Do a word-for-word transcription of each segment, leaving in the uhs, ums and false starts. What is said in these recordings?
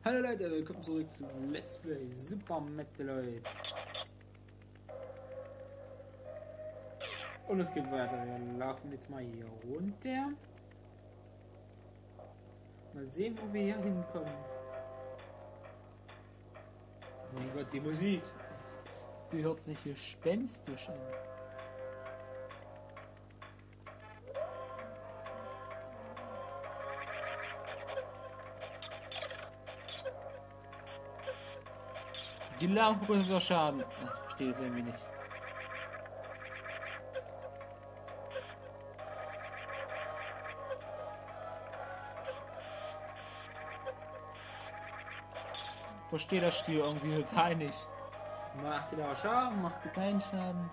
Hallo Leute, willkommen zurück zu Let's Play Super Metroid. Und es geht weiter. Wir laufen jetzt mal hier runter. Mal sehen, wo wir hier hinkommen. Oh mein Gott, die Musik. Die hört sich gespenstisch an. Die Lampe kostet Schaden. Ach, ich verstehe es irgendwie nicht. Ich verstehe das Spiel irgendwie total nicht. Macht die da Schaden, macht sie keinen Schaden.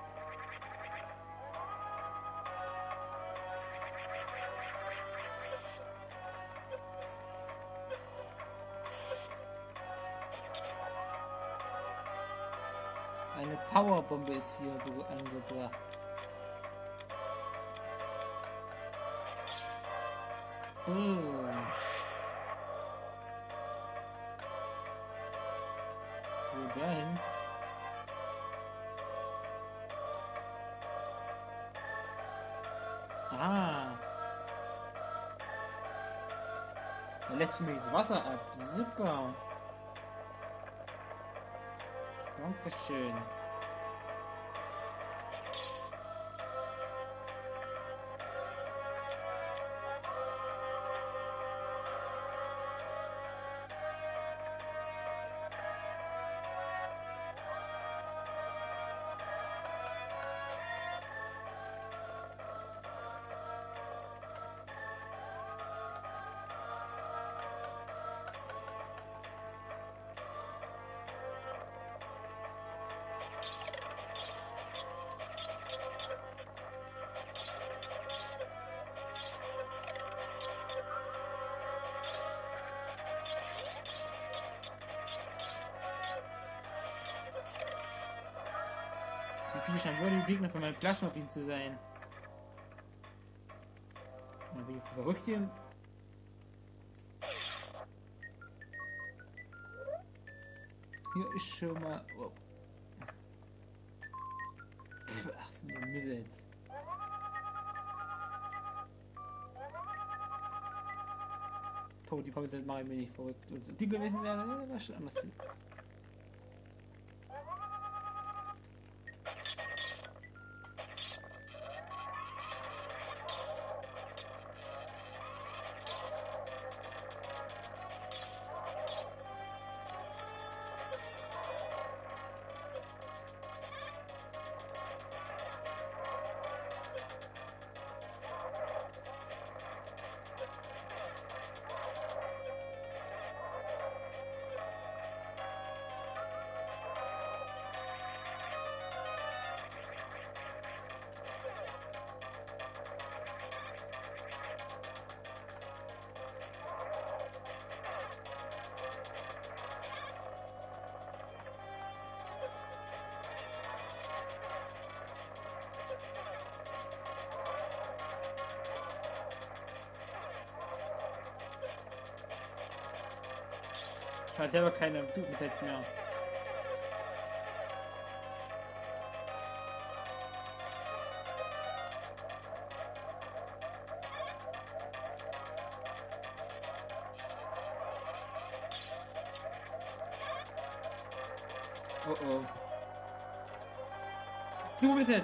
Eine Powerbombe ist hier angebracht. Oh. Wo dahin? Ah. Da lässt mir das Wasser ab. Super. Dankeschön. Die viele scheinen wohl die Gegner von meinem Plasma-Beam zu sein. Mal bin ich verrückt hier. Hier ist schon mal. Oh. Ach, sind die Missiles. Oh, die Pause mache ich mir nicht verrückt. Also, die gewesen wäre, wäre schon anders. Ich habe selber keine Flugbesetz mehr. Oh oh. Zugesetzt!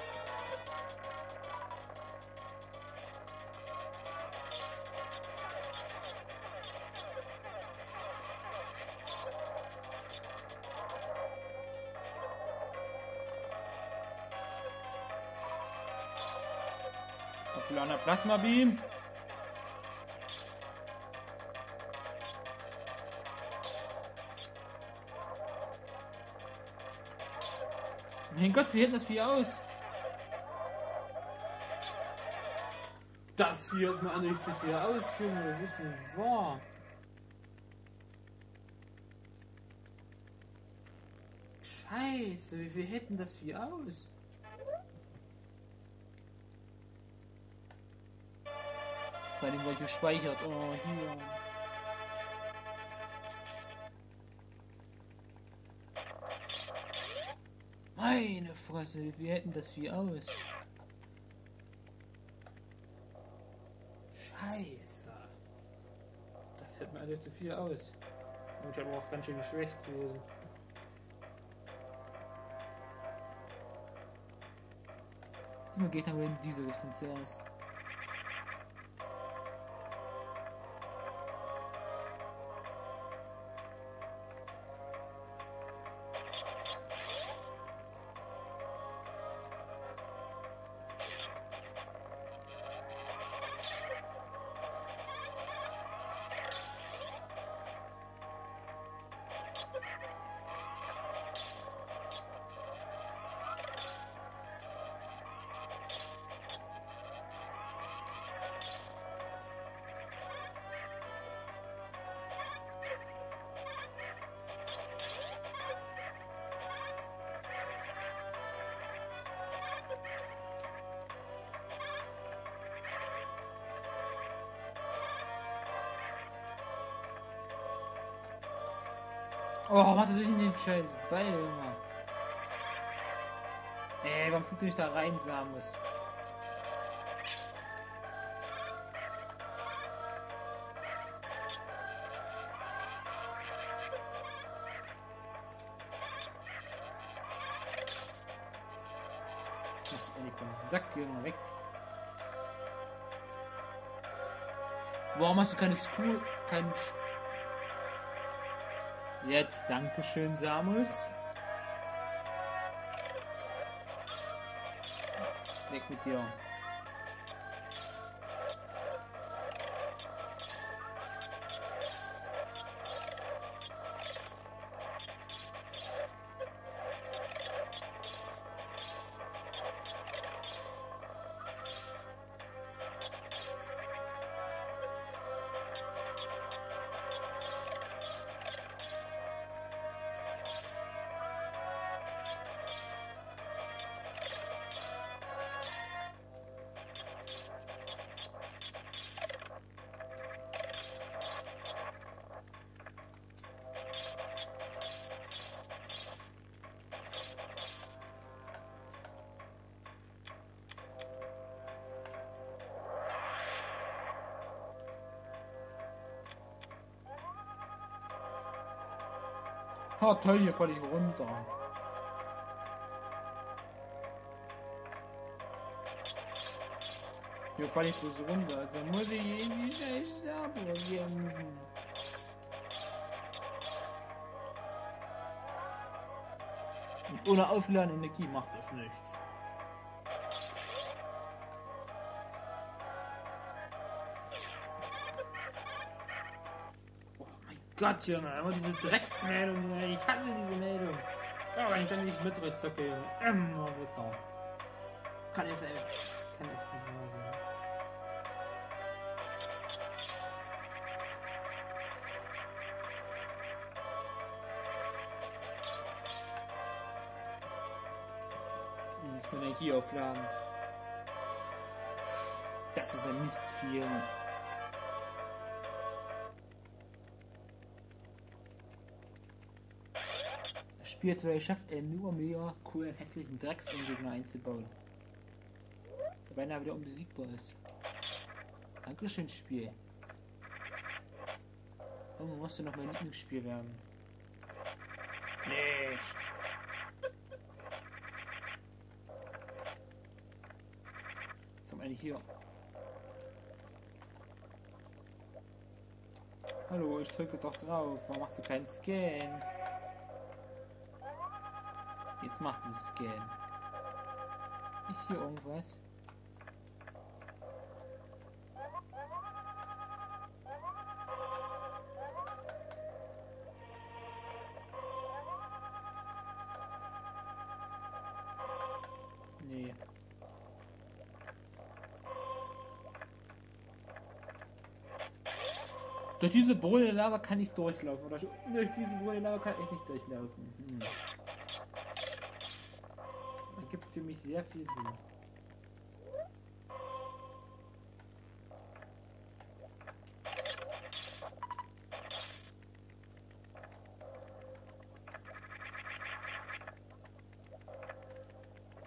Aufgeladener Plasma-Beam. Mein Gott, wie hält das Vieh aus? Das Vieh hat mir an nicht so viel aus, Junge, das ist nicht wahr. Scheiße, wie viel hätten das Vieh aus? Vor allem, weil ich gespeichert. Oh, hier. Meine Fresse, wie hätten das Vieh aus? Scheiße. Das hält mir also zu viel aus. Und ich habe auch ganz schön geschwächt gewesen. Immer geht dann in diese Richtung zuerst. Oh, was ist in den scheiß Ball, Junge? Ey, warum tut nicht da rein, Samus? Ach, ehrlich, komm, Sack, Junge, weg. Warum hast du keine Screw, kein Jetzt, Dankeschön, Samus. Weg mit dir. Oh toll, hier falle ich runter. Hier falle ich bloß runter. Da muss ich irgendwie schnell sterben. Und ohne aufladende Energie macht das nichts. Gott, Junge, immer diese Drecksmeldung, ich hasse diese Meldung. Ja, wenn ich dann nicht mitrezocke, Junge, immer wieder. Kann jetzt echt, kann echt nicht mehr sein. Ich will Energie aufladen. Das ist ein Mistvieh, Junge. Spiel zwei schafft er nur mehr coolen, hässlichen Drecksgegner einzubauen. Der beinahe wieder unbesiegbar ist. Dankeschön, Spiel. Irgendwann musst du noch mein Lieblingsspiel werden. Nicht. Was haben wir eigentlich hier? Hallo, ich drücke doch drauf. Warum machst du keinen Scan? Jetzt macht es Scan. Ist hier irgendwas? Nee. Durch diese Bohle Lava kann ich durchlaufen. Oder durch diese Bohle Lava kann ich nicht durchlaufen. Hm. Das gibt für mich sehr viel Sinn.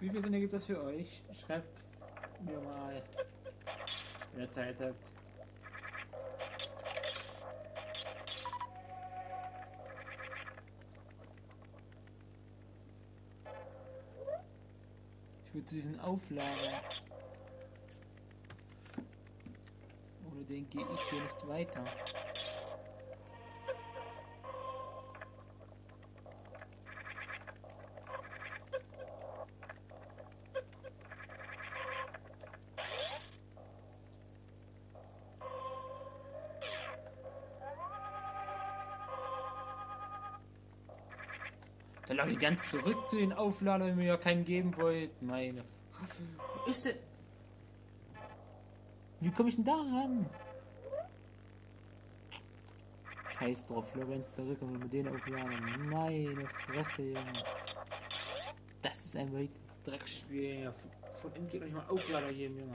Wie viel Sinn ergibt das für euch? Schreibt mir mal, wenn ihr Zeit habt. Ich würde diesen aufladen. Ohne den gehe ich hier nicht weiter. Dann laufe ich ganz zurück zu den Aufladern, wenn mir ja keinen geben wollt. Meine. Wo ist denn? Wie komme ich denn da ran? Scheiß drauf, ich laufe ganz zurück und mit denen aufladen. Meine Fresse, Junge. Das ist ein weites Dreckspiel. Von innen geht noch nicht mal Auflader geben, Junge.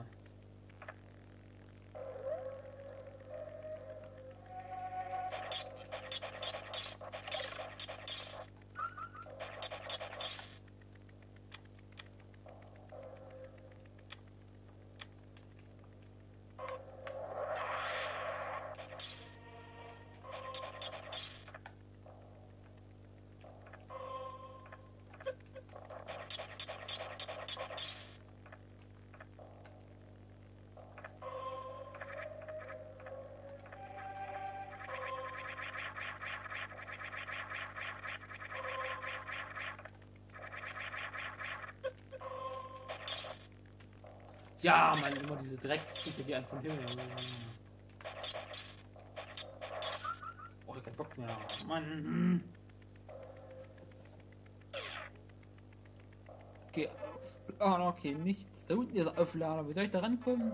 Ja, man, immer diese Dreckskiste, die einen von Himmel. Oh, ich hab keinen Bock mehr. Mann. Okay. Oh, okay, nichts. Da unten ist der Auflader. Wie soll ich da rankommen?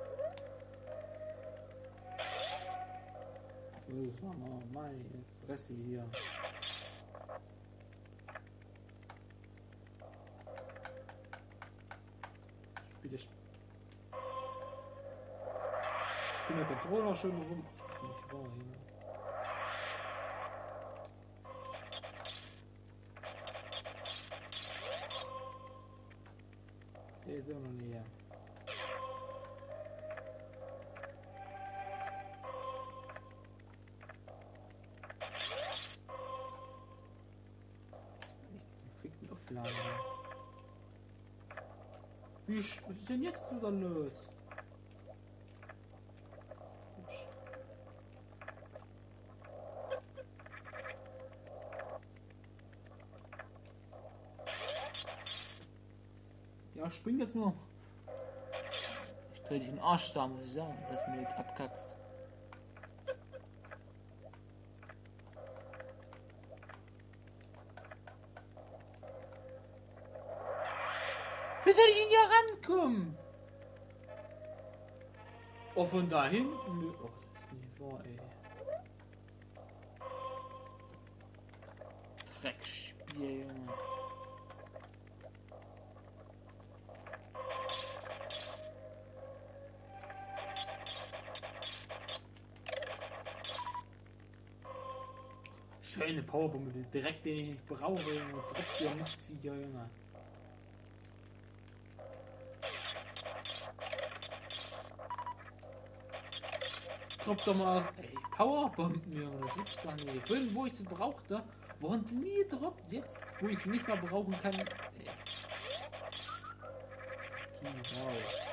Oh, meine Fresse hier. Spiel ich bin der Controller schon rum. Das ist nicht wahr hier. Der ist auch noch näher. Ich krieg den Aufladen. Wie, was ist denn jetzt wieder los? Ja, spring jetzt nur. Ich dreh dich in den Arsch da, muss ich sagen, dass du mir jetzt abkackst. Wie soll ich denn hier rankommen? Oh, von da hinten? Oh, das ist nicht wahr, ey. Dreckspiel, Junge. Schöne Powerbombe, direkt den ich brauche, direkt hier Mistviecher, Junge. Drop doch mal, ey, Powerbomben, Junge, das gibt's gar nicht. Vorhin, wo ich sie brauchte, wurden sie nie gedroppt. Jetzt, wo ich sie nicht mehr brauchen kann, ey. Okay, wow.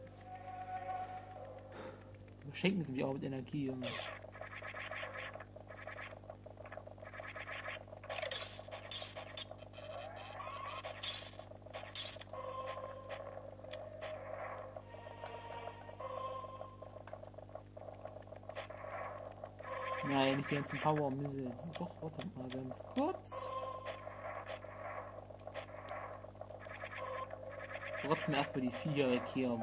Schenken sie mich auch mit Energie, Junge. Nein, nicht die ganzen Power-Missiles. Doch, warte mal ganz kurz. Trotzdem erstmal die Viecher weg hier.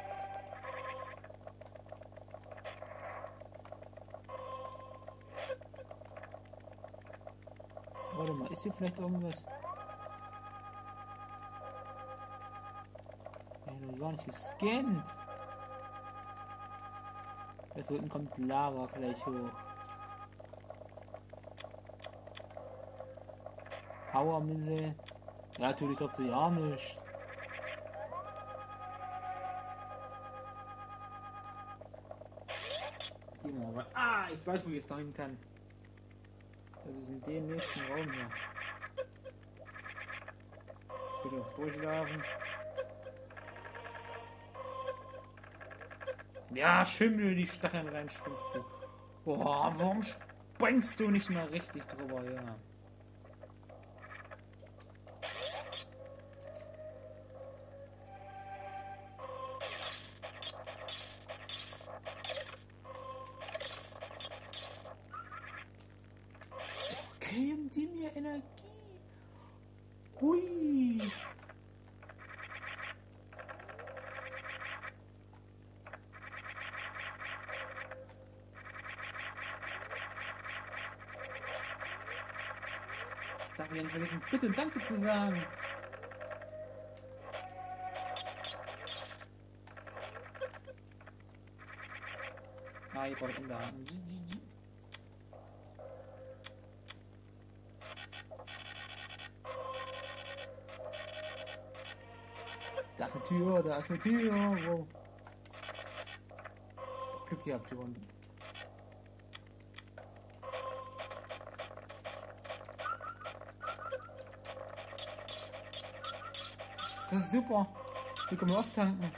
Warte mal, ist hier vielleicht irgendwas? Ja, du gar nicht gescannt. Jetzt unten kommt Lava gleich hoch. Power Missile. Ja, natürlich habt ihr ja nicht. ich weiß, wo ich jetzt dahin kann. Das ist in dem nächsten Raum hier. Bitte durchlaufen. Ja, Schimmel, die Stacheln reinstumpfst du. Boah, warum springst du nicht mal richtig drüber, ja. Geben die mir Energie? Hui. Darf ich ja nicht vergessen, bitte Danke zu sagen. Ah, hier brauche ich da. Da ist eine Tür, da ist eine Tür. Wow. Glück gehabt, gewonnen. Das ist super. Hier können wir auftanken.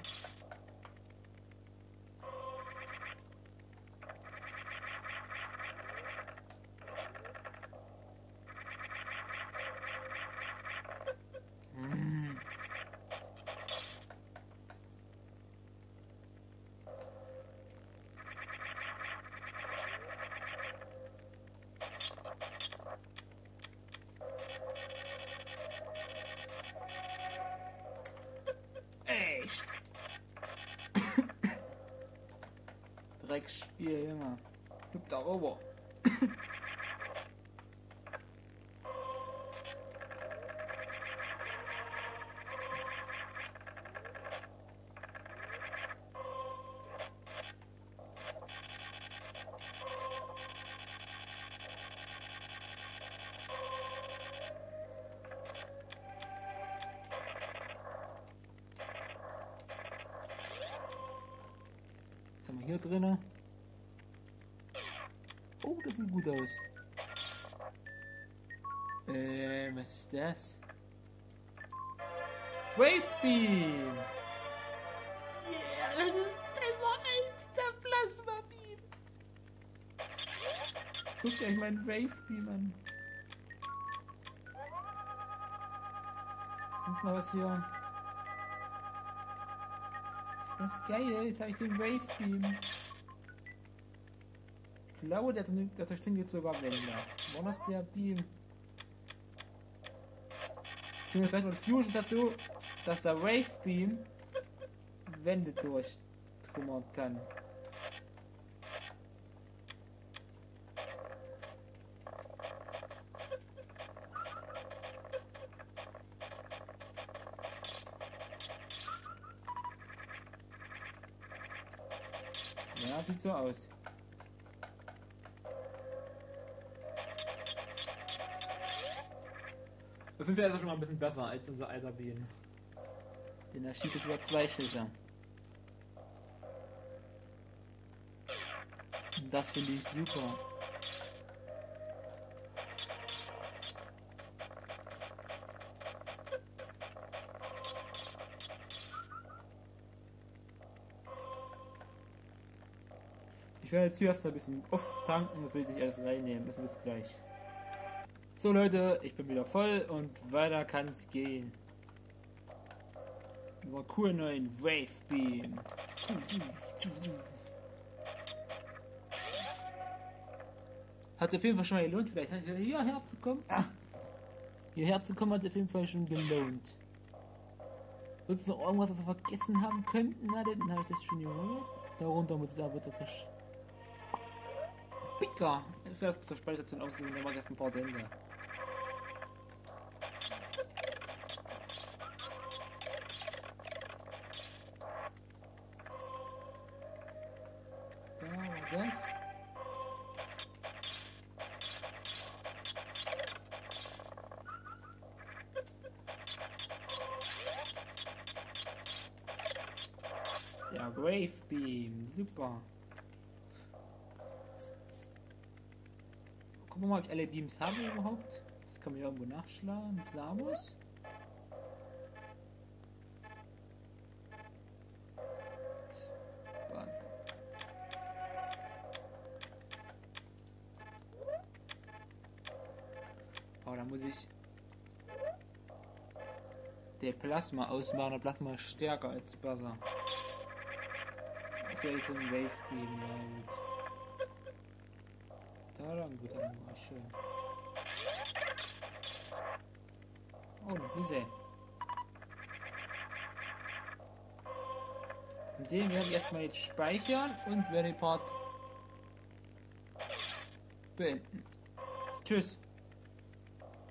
Mm. Echt? Drecksspiel, Junge. Hüpft darüber. Was haben wir hier drin? Oh, das sieht gut aus. Äh, was ist das? Wave Beam! Yeah, das ist besser als der Plasma Beam! Guckt euch meinen Wave Beam an. Und noch was hier. Ist das geil? Jetzt habe ich den Wave Beam. Ich glaube, der, der durchdringt jetzt sogar Wände. War das der Beam? Beziehungsweise vielleicht mit Fusion ist das so, dass der Wave Beam Wände durchtrümmern kann. Ja, sieht so aus. Auf jeden Fall ist er schon mal ein bisschen besser als unser alter Beam. Denn er schießt über zwei Schüsse. Und das finde ich super. Ich werde jetzt hier erst ein bisschen auftanken und will ich alles reinnehmen. Also bis gleich. So Leute, ich bin wieder voll und weiter kann's gehen. Unser coolen neuen Wave Beam. Hat auf jeden Fall schon mal gelohnt, vielleicht hierher zu kommen. Ah. Hierher zu kommen hat auf jeden Fall schon gelohnt. Wird es noch irgendwas, was wir vergessen haben könnten? Na, dann habe ich das schon gehört. Darunter muss es aber tatsächlich. Picker! Ich werde das zur Speicherstation aussehen, dann mache ich erst ein paar Dänder. Da war das. Der Wave Beam, super. Gucken wir mal, ob ich alle Beams habe überhaupt. Das kann man ja irgendwo nachschlagen. Samus. Was? Oh, da muss ich der Plasma ausmachen. Der Plasma ist stärker als Buzzer. Ich werde so einen Wave geben, ja gut. Da dann gut, dann war schön. Oh, noch Misse. Und den werde ich erstmal jetzt speichern und werde den Part beenden. Tschüss.